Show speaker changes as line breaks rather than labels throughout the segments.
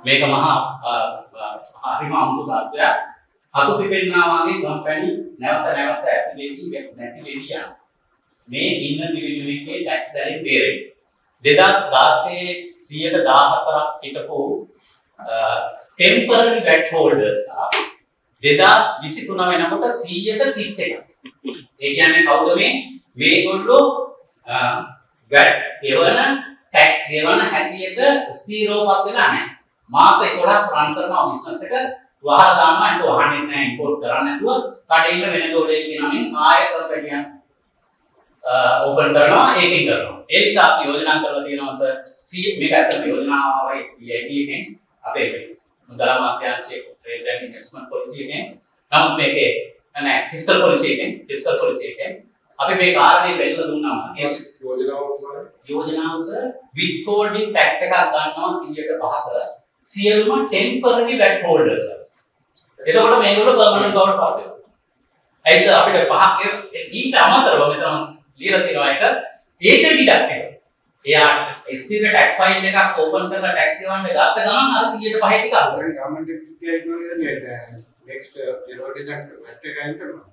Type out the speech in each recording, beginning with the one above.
මේක මහා හරිම අමුතු තත්ත්වයක්. අතු පිපෙන්නා වගේ කම්පැනි නැවත නැවත ඇති වෙවි නැති වෙවි යනවා. මේ ඉන්න පිරිමියෙක්ගේ ටැක්ස් දැරින් බේරෙන්නේ. 2016 114ක් හිටපු temporary VAT holders 2023 වෙනකොට 131ක්. ඒ කියන්නේ කවුද මේගොල්ලෝ VAT ගෙවන tax ගෙවන හැටියට ස්ථිරවපත් වෙලා නැහැ. මාස 11ක් රන් කරනවා බිස්නස් එක වහලා දානවා ඒක වහන්නේ නැහැ ඉම්පෝට් කරන්නේ නැතුව කඩේ ඉන්න වෙන දොලේ කියනමින් ආයතන පැටියන් ඕපන් කරනවා ඒකෙන් කරනවා. ඒ නිසා අපි යෝජනා කරලා තියෙනවා සර් මේක ඇත්තටම යෝජනාවයි PIT එකෙන් අපේ මුදල් අමාත්‍යාංශයේ ට්‍රේඩ් ඇන්ඩ් ඉන්වෙස්ට්මන්ට් පොලිසි එකෙන් නමුත් මේකේ නෑ ෆිස්කල් පොලිසි එකෙන් අපි මේ කාරණේ වෙන්නලා දුන්නාම ඒ යෝජනාව සර් withholding tax එකක් ගන්නවා 105ක සියලුම temporary VAT holders. එතකොට මේගොල්ලෝ permanent බවට පත් වෙනවා. ඒ නිසා අපිට පහක් ඊට අමතරව මෙතන ලියලා තියෙනවා එක ඒක ඩිඩක්ට් එක. එයා ස්ථිර tax file එකක් open කරලා tax ගෙවන්න ගත්ත ගමන් අර 105 ටික අරගෙන ගවර්න්මන්ට් එකේ කියනවා next advertisement VAT එක අයින් කරනවා.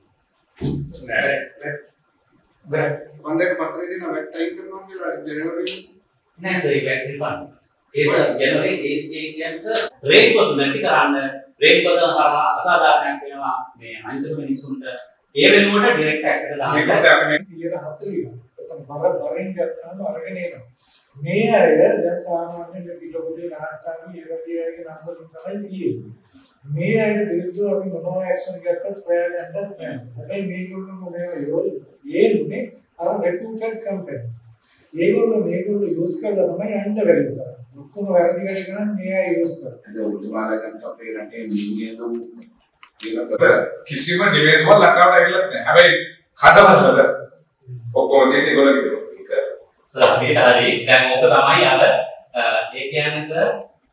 නෑ. වන්දක පත්‍රේ දෙන VAT අයින් කරනවා කියලා ජනවරි නෑ සර් ඒක refund. ඒක ජනවරි ඒ කියන්නේ රේට් පොදු නැති කරන්න රේට් පොද අසාධාරණයක් වෙනවා මේ අනිසක මිනිස්සුන්ට ඒ වෙනුවට ඩිරෙක්ට් ටැක්ස් එක දාන්න මේකට අපි 140 බරින් ගත්තාම අරගෙන එනවා මේ අය දැන් සාමාන්‍යයෙන් කිලෝමීටර් ගණන් ඒ වගේ අයගේ නම් වලින් තමයි තියෙන්නේ මේ අයට විරුද්ධව අපි මොනවා ඇක්ෂන් ගත්තත් හොයාගන්නත් බෑ හැබැයි මේගොල්ලෝ මොනවද යන්නේ අර රෙපියුටඩ් කම්පැනිස් මේගොල්ලෝ යූස් කරලා තමයි අඬ වෙන්නේ ඔක්කොම වැරදි වැඩ කරන්නේ මේ අය යූස් කරලා. ඒක උතුමාලකන්ට අපේ රටේ නියමද ඊළඟට කිසිම නිවේදනයක් ලංකාවට ඇවිල්ලා නැහැ. හැබැයි කඩවල ඔක්කොම තියෙන්නේ ඒගොල්ලෝ ඒක. සර් අපිට හරි දැන් ඕක තමයි අර ඒ කියන්නේ සර්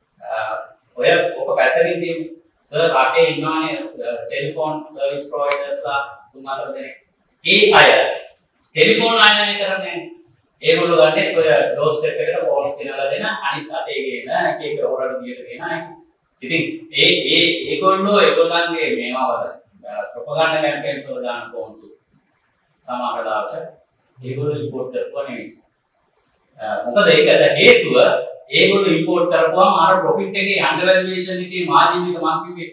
ඔය ඔක පැත්තකින් තියෙන සර් රටේ ඉන්නවනේ ටෙලිෆෝන් සර්විස් ප්‍රොවයිඩර්ස්ලා 3-4 දෙනෙක්. ඒ අය ටෙලිෆෝන් ආයතනය කරන්නේ ඒගොල්ලෝ ගන්නේ ඔය ඩෝර් ස්ටෙප් එකට කෝල්ස් ගෙනලා දෙන අනිත් අතේ ගේන එක එක හොරඩ විදියට ගෙනා. ඉතින් ඒගොල්ලෝ ඒගොල්ලන්ගේ මේවවද ප්‍රොපගන්ඩා කැම්පේන්ස් වල දාන කෝන්ස් සමහර ලාවට ඒගොල්ලෝ ඉම්පෝට් කරපුවා නෙවෙයි. මොකද ඒකට හේතුව ඒගොල්ලෝ ඉම්පෝට් කරපුවාම අර ප්‍රොෆිට් එකේ අන්ඩර් වැලුවේෂන් එකේ මාජින් එක මම කිව්වේ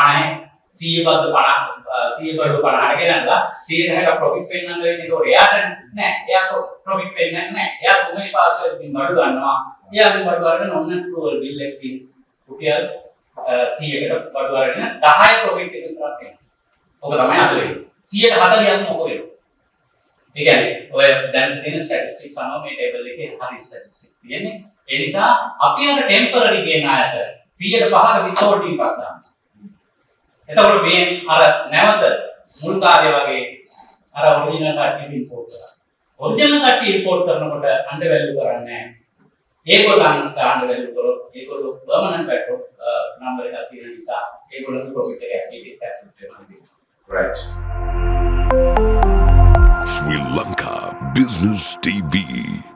50 100 50 ගෙනල්ලා 160 ප්‍රොෆිට් පෙන්නන්න වෙන්නේ ඒක එයාට නෑ. එයා ප්‍රොෆිට් පෙන්නන්නේ නෑ. එයා තුනේ පාස්වර්ඩ් බඩු ගන්නවා. එයාගේ බඩු අරගෙන ඔන්න ට්‍රෝල් බිල් එකකින් රුපියල් 100කට බඩු අරගෙන 10 ප්‍රොෆිට් එක විතරක් එනවා. ඔක තමයි අද වෙන්නේ. 140ක් මොක වෙනවා. ඒ කියන්නේ ඔය දැන් තියෙන ස්ටැටිස්ටික්ස් අනුව මේ ටේබල් එකේ හරි ස්ටැටිස්ටික් තියෙන්නේ. ඒ නිසා අපි අර ටෙම්පරරි කියන අයට 105ක විතෝඩින් එකක් දානවා. එතකොට මේ අර නැවත මුල් කාර්ය වගේ අර ඔරිජිනල් කට්ටිය ඉම්පෝට් කරනවා. ඔරිජිනල් කට්ටිය ඉම්පෝට් කරනකොට අන්ඩර් වැලියු කරන්නේ නැහැ. ඒගොල්ලන්ට අන්ඩර් වැලියු කරොත් ඒගොල්ලෝ පර්මනන්ට් පැට්‍රෝ නම්බර් එකක් තියෙන නිසා ඒගොල්ලන්ගේ ප්‍රොෆිට් එක ඇක්ටිවේට් කරනවා. Right.
Sri Lanka Business TV.